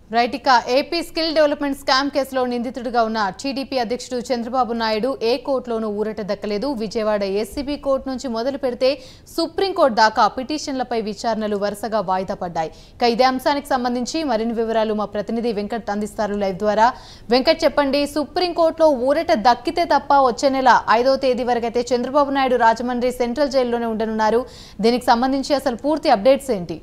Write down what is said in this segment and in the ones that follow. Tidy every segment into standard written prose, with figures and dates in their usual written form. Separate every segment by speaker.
Speaker 1: Right ఇక AP skill development scam కేసులో నిందితుడిగా ఉన్న టీడీపీ అధ్యక్షుడు చంద్రబాబు నాయుడు ఏ కోర్టులోనూ ఊరట దక్కలేదు. విజయవాడ ఏసీబీ కోర్టు నుంచి మొదలు పెడితే సుప్రీంకోర్టు దాకా పిటిషన్లపై విచారణలు వరుసగా వాయిదా పడ్డాయి. ఇక ఇదే అంశానికి సంబంధించి మరిన్ని వివరాలు మా ప్రతినిధి వెంకట్ అందిస్తారు లైవ్ ద్వారా. వెంకట్ చెప్పండి, సుప్రీంకోర్టులో ఊరట దక్కితే తప్ప వచ్చే నెల 5వ తేదీ వరకు అయితే చంద్రబాబు నాయుడు రాజమండ్రి సెంట్రల్ జైల్లోనే ఉండనున్నారు. దీనికి సంబంధించి అసలు పూర్తి అప్డేట్స్ ఏంటి?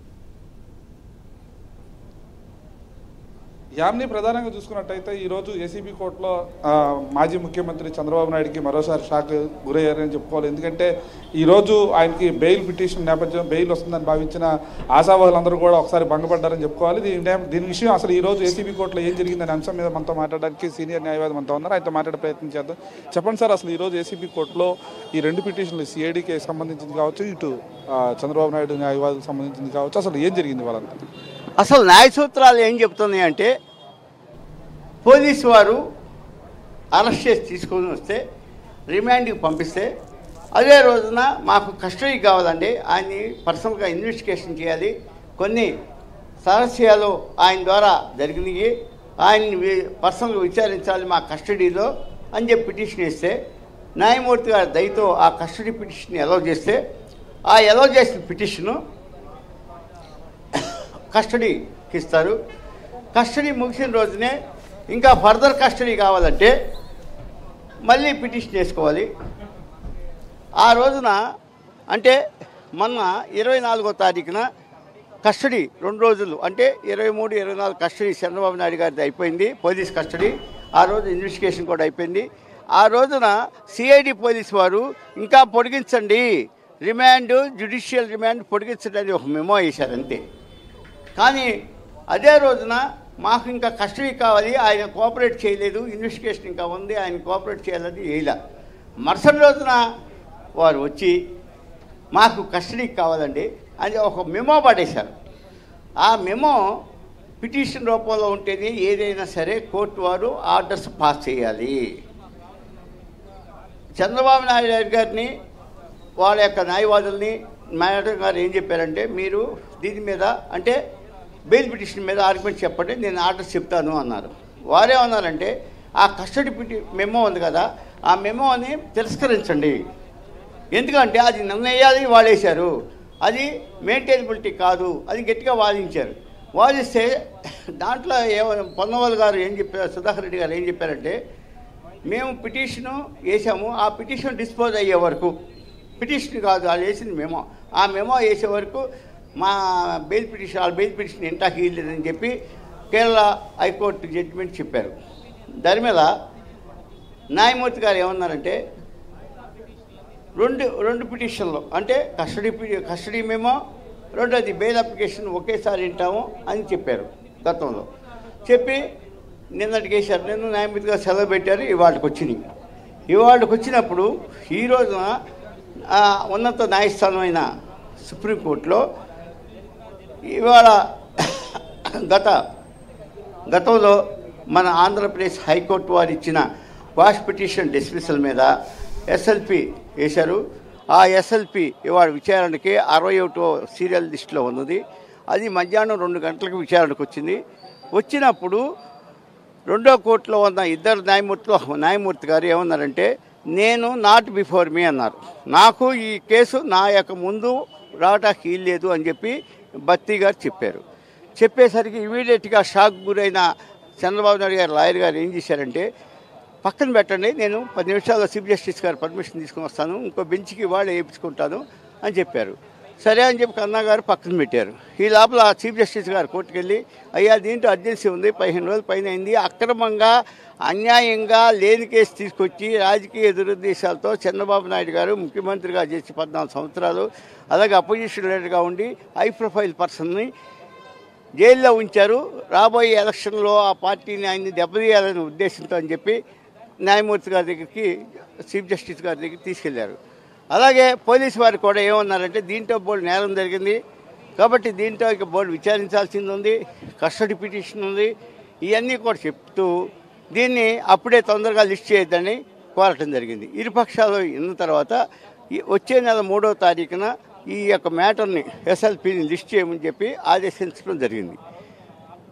Speaker 2: యామ్ని ప్రధానంగా చూసుకున్నట్టయితే ఈరోజు ఏసీబీ కోర్టులో మాజీ ముఖ్యమంత్రి చంద్రబాబు నాయుడుకి మరోసారి షాక్ గురయ్యారని చెప్పుకోవాలి. ఎందుకంటే ఈరోజు ఆయనకి బెయిల్ పిటిషన్ నేపథ్యం బెయిల్ వస్తుందని భావించిన ఆశావాహులందరూ కూడా ఒకసారి భంగపడ్డారని చెప్పుకోవాలి. దీని విషయం అసలు ఈరోజు ఏసీబీ కోర్టులో ఏం జరిగిందనే అంశం మీద మనతో మాట్లాడడానికి సీనియర్ న్యాయవాది మనతో ఉన్నారు. ఆయనతో మాట్లాడే ప్రయత్నం చేద్దాం. చెప్పండి సార్, అసలు ఈరోజు ఏసీబీ కోర్టులో ఈ రెండు పిటిషన్లు సిఐడికి సంబంధించింది కావచ్చు, ఇటు చంద్రబాబు నాయుడు న్యాయవాదులకు సంబంధించింది కావచ్చు, అసలు ఏం జరిగింది వాళ్ళంతా?
Speaker 3: అసలు న్యాయ సూత్రాలు ఏం చెప్తున్నాయి అంటే, పోలీసు వారు అరెస్ట్ చేసి తీసుకొని వస్తే రిమాండ్కి పంపిస్తే అదే రోజున మాకు కస్టడీ కావాలండి, ఆయన్ని పర్సనల్గా ఇన్వెస్టిగేషన్ చేయాలి, కొన్ని సమస్యలు ఆయన ద్వారా జరిగినాయి, ఆయన్ని పర్సనల్గా విచారించాలి మా కస్టడీలో అని చెప్పి పిటిషన్ ఇస్తే న్యాయమూర్తి గారి దయతో ఆ కస్టడీ పిటిషన్ అలౌ చేస్తే ఆ అలౌ చేసిన పిటిషను కస్టడీకి ఇస్తారు. కస్టడీ ముగిసిన రోజునే ఇంకా ఫర్దర్ కస్టడీ కావాలంటే మళ్ళీ పిటిషన్ చేసుకోవాలి. ఆ రోజున అంటే మొన్న 24వ తారీఖున కస్టడీ 2 రోజులు అంటే 23, 24 కస్టడీ చంద్రబాబు నాయుడు గారిది అయిపోయింది, పోలీస్ కస్టడీ. ఆ రోజు ఇన్వెస్టిగేషన్ కూడా అయిపోయింది. ఆ రోజున సిఐడి పోలీసు వారు ఇంకా పొడిగించండి, రిమాండ్ జ్యుడిషియల్ రిమాండ్ పొడిగించండి అని ఒక మెమో వేశారు అంతే. కానీ అదే రోజున మాకు ఇంకా కస్టడీ కావాలి, ఆయన కోఆపరేట్ చేయలేదు, ఇన్వెస్టిగేషన్ ఇంకా ఉంది, ఆయన కోఆపరేట్ చేయాలని వేయలే. మరుసటి రోజున వారు వచ్చి మాకు కస్టడీ కావాలండి అని ఒక మెమో పడేశారు. ఆ మెమో పిటిషన్ రూపంలో ఉంటేనే ఏదైనా సరే కోర్టు వారు ఆర్డర్స్ పాస్ చేయాలి. చంద్రబాబు నాయుడు గారిని వాళ్ళ యొక్క న్యాయవాదుల్ని మేడం గారు ఏం చెప్పారంటే, మీరు దీని మీద అంటే బెయిల్ పిటిషన్ మీద ఆర్గ్యుమెంట్ చెప్పండి, నేను ఆర్డర్స్ చెప్తాను అన్నారు. వారేమన్నారంటే, ఆ కస్టడీ మెమో ఉంది కదా, ఆ మెమోని తిరస్కరించండి, ఎందుకంటే అది నిర్ణయాలు వాళ్ళేశారు, అది మెయింటైనబిలిటీ కాదు అని గట్టిగా వాదించారు. వాదిస్తే దాంట్లో పొన్నవాళ్ళు గారు ఏం చెప్పారు, సుధాకర్ రెడ్డి గారు ఏం చెప్పారంటే, మేము పిటిషను వేసాము, ఆ పిటిషన్ డిస్పోజ్ అయ్యే వరకు, పిటిషన్ కాదు వాళ్ళు వేసింది మెమో, ఆ మెమో వేసే వరకు మా బెయిల్ పిటిషన్ ఇంటాకి ఇవ్వలేదని చెప్పి కేరళ హైకోర్టు జడ్జిమెంట్ చెప్పారు. దాని మీద న్యాయమూర్తి గారు ఏమన్నారంటే, రెండు పిటిషన్లు అంటే కస్టడీ మెమో, రెండోది బెయిల్ అప్లికేషన్ ఒకేసారి వింటాము అని చెప్పారు. గతంలో చెప్పి నిన్నటికి వేశారు. నిన్న న్యాయమూర్తి గారు సెలవు పెట్టారు, ఇవాళకి వచ్చినాయి. ఇవాళకి వచ్చినప్పుడు ఈ రోజున ఉన్నత న్యాయస్థానమైన సుప్రీంకోర్టులో ఇవాళ గతంలో మన ఆంధ్రప్రదేశ్ హైకోర్టు వారు ఇచ్చిన క్వాష్ పిటిషన్ డిస్మిసల్ మీద ఎస్ఎల్పి వేశారు. ఆ ఎస్ఎల్పి ఇవాళ విచారణకి 61వ సీరియల్ లిస్టులో ఉన్నది. అది మధ్యాహ్నం 2 గంటలకు విచారణకు వచ్చింది. వచ్చినప్పుడు రెండో కోర్టులో ఉన్న ఇద్దరు న్యాయమూర్తి గారు ఏమన్నారంటే, నేను నాట్ బిఫోర్ మీ అన్నారు, నాకు ఈ కేసు నా యొక్క ముందు రావటానికి వీల్లేదు అని చెప్పి బత్తి గారు చెప్పారు. చెప్పేసరికి ఇమీడియట్గా షాక్ గురైన చంద్రబాబు నాయుడు గారు లాయర్ గారు ఏం చేశారంటే, పక్కన పెట్టండి, నేను 10 నిమిషాల్లో చీఫ్ జస్టిస్ గారు పర్మిషన్ తీసుకుని వస్తాను, ఇంకో బెంచ్కి వాళ్ళే వేయించుకుంటాను అని చెప్పారు. సరే అని చెప్పి కన్నా గారు పక్కన పెట్టారు. ఈ లోపల చీఫ్ జస్టిస్ గారు కోర్టుకు వెళ్ళి, అయ్యా దీంట్లో అర్జెన్సీ ఉంది, 15 రోజుల పైన అయింది, అక్రమంగా అన్యాయంగా లేని కేసు తీసుకొచ్చి రాజకీయ దురుద్దేశాలతో చంద్రబాబు నాయుడు గారు ముఖ్యమంత్రిగా చేసి 14 సంవత్సరాలు, అలాగే అపోజిషన్ లీడర్గా ఉండి హై ప్రొఫైల్ పర్సన్ని జైల్లో ఉంచారు, రాబోయే ఎలక్షన్లో ఆ పార్టీని ఆయన్ని దెబ్బతీయాలనే ఉద్దేశంతో అని చెప్పి న్యాయమూర్తి గారి దగ్గరికి చీఫ్ జస్టిస్ గారి దగ్గరికి తీసుకెళ్లారు. అలాగే పోలీసు వారు కూడా ఏమన్నారంటే, దీంట్లో బోర్డు నేరం జరిగింది కాబట్టి దీంట్లో ఇక బోర్డు విచారించాల్సింది ఉంది, కస్టడీ పిటిషన్ ఉంది, ఇవన్నీ కూడా చెప్తూ దీన్ని అప్పుడే తొందరగా లిస్ట్ చేయొద్దని కోరటం జరిగింది. ఇరుపక్షాలు ఇన్న తర్వాత వచ్చే నెల 3వ తారీఖున ఈ యొక్క మ్యాటర్ని ఎస్ఎల్పిని లిస్ట్ చేయమని చెప్పి ఆదేశించడం జరిగింది.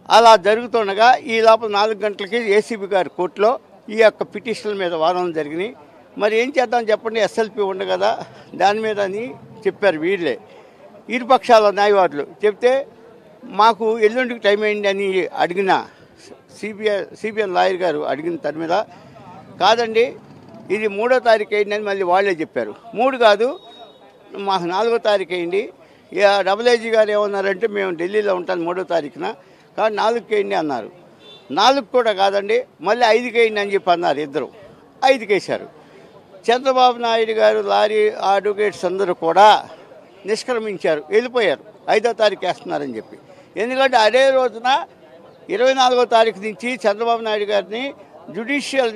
Speaker 3: అలా జరుగుతుండగా ఈ లోపల 4 గంటలకి ఏసీబీ గారి కోర్టులో ఈ యొక్క పిటిషన్ల మీద వాదనలు జరిగినాయి. మరి ఏం చేద్దాం చెప్పండి, ఎస్ఎల్పి ఉంది కదా దాని మీద అని చెప్పారు వీళ్ళే. ఇరుపక్షాల న్యాయవాదులు చెప్తే మాకు ఎల్లుండికి టైం అయింది అని అడిగిన సిబిఎన్ లాయర్ గారు అడిగిన దాని మీద కాదండి ఇది 3వ తారీఖు అయింది అని మళ్ళీ వాళ్ళే చెప్పారు. 3 కాదు మాకు 4వ తారీఖు అయింది. డబుల్ గారు ఏమన్నారంటే మేము ఢిల్లీలో ఉంటాను 3వ తారీఖున కానీ 4కి అయింది అన్నారు. 4 కూడా కాదండి మళ్ళీ 5కి అయింది అని చెప్పి అన్నారు. ఇద్దరు 5కి వేశారు. చంద్రబాబు నాయుడు గారు లారీ అడ్వకేట్స్ అందరూ కూడా నిష్క్రమించారు, వెళ్ళిపోయారు 5వ తారీఖు వేస్తున్నారని చెప్పి. ఎందుకంటే అదే రోజున 24వ తారీఖు నుంచి చంద్రబాబు నాయుడు గారిని జ్యుడిషియల్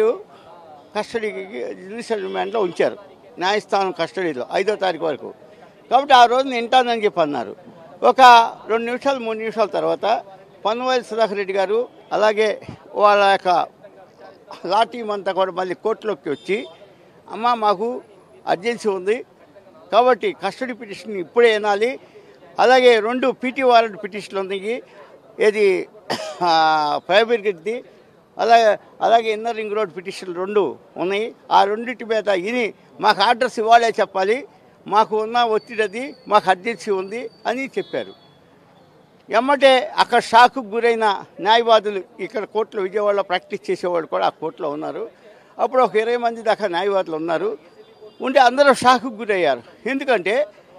Speaker 3: రిమాండ్లో ఉంచారు, న్యాయస్థానం కస్టడీలో 5వ తారీఖు వరకు. కాబట్టి ఆ రోజున వింటానని చెప్పి అన్నారు. ఒక 2 నిమిషాలు 3 నిమిషాల తర్వాత పొన్నవేలు సుధాకర్ రెడ్డి గారు అలాగే వాళ్ళ యొక్క లా టీం అంతా కూడా మళ్ళీ కోర్టులోకి వచ్చి అమ్మ మాకు అర్జెన్సీ ఉంది కాబట్టి కస్టడీ పిటిషన్ ఇప్పుడే వినాలి, అలాగే 2 పీటీ వారెంట్ పిటిషన్లు ఉన్నాయి, ఏది ఫైబర్గడ్ది అలాగే ఇన్నర్ రింగ్ రోడ్ పిటిషన్లు 2 ఉన్నాయి. ఆ రెండింటి మీద ఇని మాకు ఆర్డర్స్ ఇవ్వాలే చెప్పాలి, మాకు ఉన్న ఒత్తిడి మాకు అర్జెన్సీ ఉంది అని చెప్పారు. ఎమ్మటే అక్కడ షాక్కు గురైన న్యాయవాదులు ఇక్కడ కోర్టులో విజయవాడలో ప్రాక్టీస్ చేసేవాళ్ళు కూడా ఆ కోర్టులో ఉన్నారు. అప్పుడు ఒక 20 మంది దాకా న్యాయవాదులు ఉన్నారు. ఉంటే అందరూ షాక్కు గురయ్యారు. ఎందుకంటే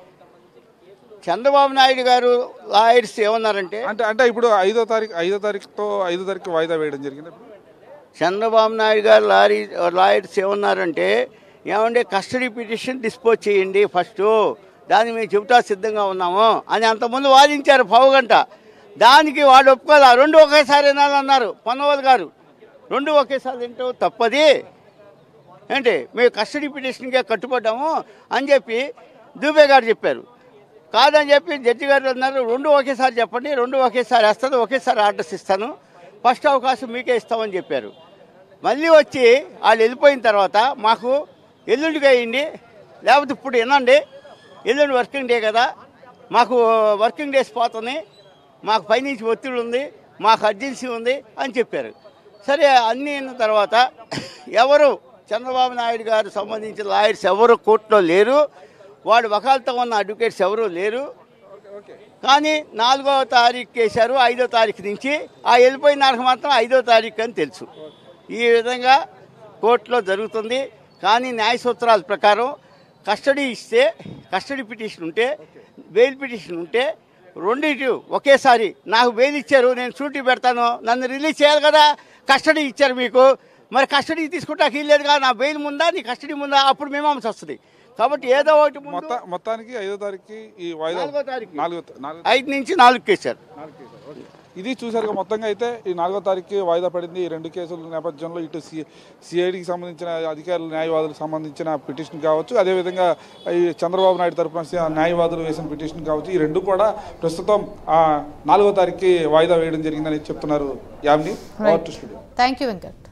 Speaker 3: చంద్రబాబు నాయుడు గారు లాయర్స్ ఏమన్నారంటే
Speaker 2: అంటే ఇప్పుడు 5వ తారీఖు వాయిదా వేయడం జరిగింది.
Speaker 3: చంద్రబాబు నాయుడు గారు లాయర్స్ ఏమన్నారంటే ఏమంటే కస్టడీ పిటిషన్ డిస్పోజ్ చేయండి ఫస్ట్, దాన్ని మేము చెబుతా సిద్ధంగా ఉన్నాము అని అంతకుముందు వాదించారు 1/2 గంట. దానికి వాడు ఒప్పుకోదా 2 ఒకేసారి వినాలన్నారు పొన్నవేలు గారు. 2 ఒకేసారి ఏంటో తప్పది ఏంటి మేము కస్టడీ పిటిషన్కే కట్టుబడ్డాము అని చెప్పి దూబే గారు చెప్పారు. కాదని చెప్పి జడ్జి గారు అన్నారు 2 ఒకేసారి చెప్పండి, 2 ఒకేసారి వేస్తాను, ఒకేసారి ఆర్డర్స్ ఇస్తాను, ఫస్ట్ అవకాశం మీకే ఇస్తామని చెప్పారు. మళ్ళీ వచ్చి వాళ్ళు వెళ్ళిపోయిన తర్వాత మాకు ఎల్లుండిగా అయ్యింది లేకపోతే ఇప్పుడు వినండి, ఎల్లుండి వర్కింగ్ డే కదా మాకు వర్కింగ్ డేస్ పోతుంది, మాకు పైనుంచి ఒత్తిడి ఉంది, మాకు అర్జెన్సీ ఉంది అని చెప్పారు. సరే అన్నీ అయిన తర్వాత ఎవరు చంద్రబాబు నాయుడు గారు సంబంధించిన లాయర్స్ ఎవరు కోర్టులో లేరు, వాడు వకాలతో ఉన్న అడ్వకేట్స్ ఎవరూ లేరు. కానీ 4వ తారీఖు వేశారు 5వ తారీఖు నుంచి. ఆ వెళ్ళిపోయిన నాకు మాత్రం 5వ తారీఖు అని తెలుసు. ఈ విధంగా కోర్టులో జరుగుతుంది. కానీ న్యాయ సూత్రాల ప్రకారం కస్టడీ ఇస్తే కస్టడీ పిటిషన్ ఉంటే బెయిల్ పిటిషన్ ఉంటే రెండింటి ఒకేసారి నాకు బెయిల్ ఇచ్చారు, నేను షూటీ పెడతాను, నన్ను రిలీజ్ చేయాలి కదా, కస్టడీ ఇచ్చారు మీకు, మరి కస్టడీ తీసుకుంటాకి వీల్లేదుగా, నా బెయిల్ ముందా నీ కస్టడీ ముందా అప్పుడు మీమాంస వస్తుంది. కాబట్టి ఏదో ఒకటి
Speaker 2: మొత్తానికి 5వ తారీఖు ఈ వాయిదా
Speaker 3: 5 నుంచి 4కి వేశారు.
Speaker 2: ఇది చూసారుగా మొత్తంగా అయితే ఈ 4వ తారీఖు వాయిదా పడింది. ఈ 2 కేసుల నేపథ్యంలో ఇటు సిఐడికి సంబంధించిన అధికారులు న్యాయవాదులకు సంబంధించిన పిటిషన్ కావచ్చు, అదేవిధంగా ఈ చంద్రబాబు నాయుడు తరఫున న్యాయవాదులు వేసిన పిటిషన్ కావచ్చు, ఈ 2 కూడా ప్రస్తుతం 4వ తారీఖుకి వాయిదా వేయడం జరిగిందని చెప్తున్నారు. Yamini,
Speaker 1: thank you Venkat.